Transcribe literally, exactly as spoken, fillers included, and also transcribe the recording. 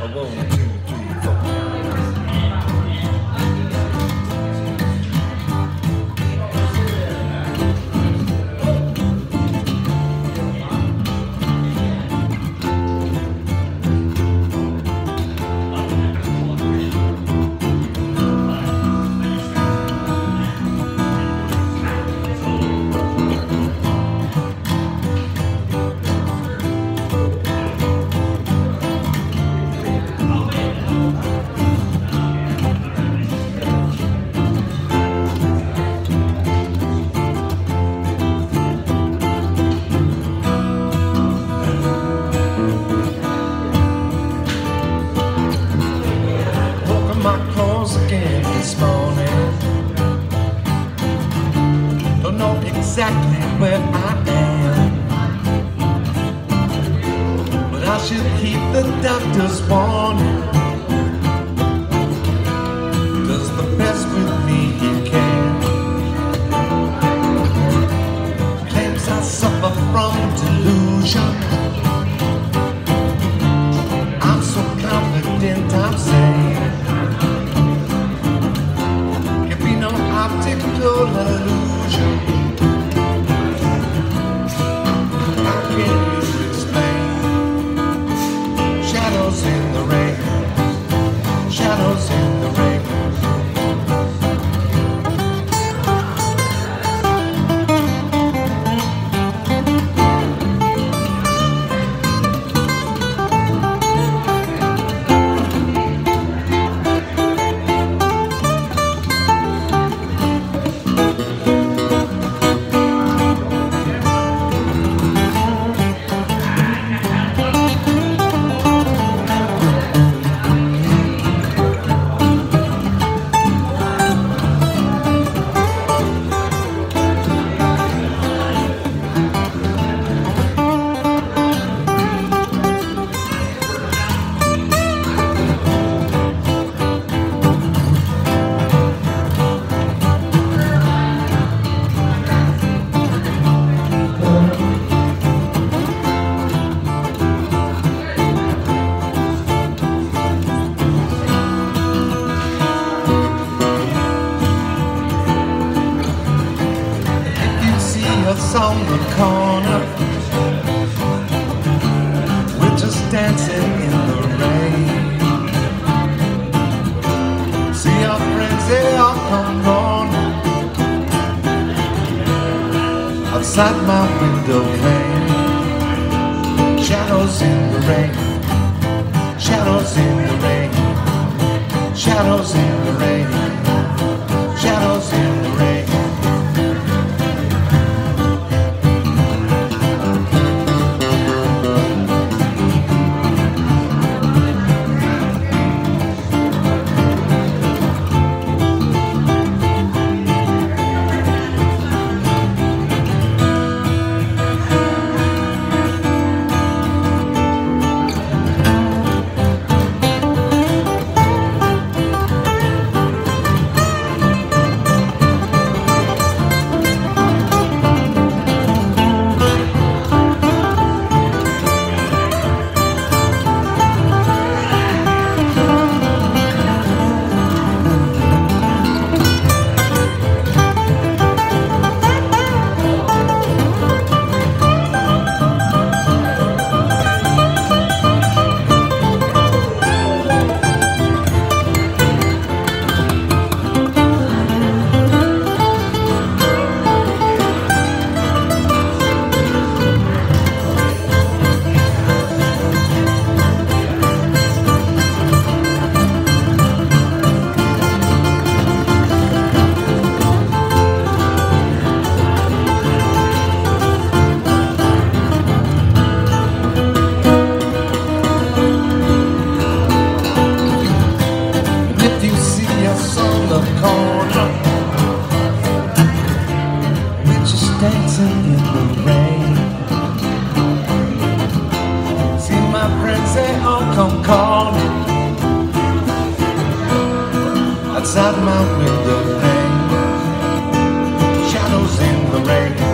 one, two, three, four. Again this morning, don't know exactly where I am, but I should heed the doctor's warning. Does the best with me he can. Claims I suffer from delusion. I'm so confident I'm saying optical illusion. How can you explain shadows in the rain? Shadows in the rain. On the corner, we're just dancing in the rain. See our friends, they all come running outside my window pane. Shadows in the rain, shadows in the rain, shadows in the rain, shadows in the rain. Dancing in the rain. See my friends, they all come calling outside my window pane. Shadows in the rain.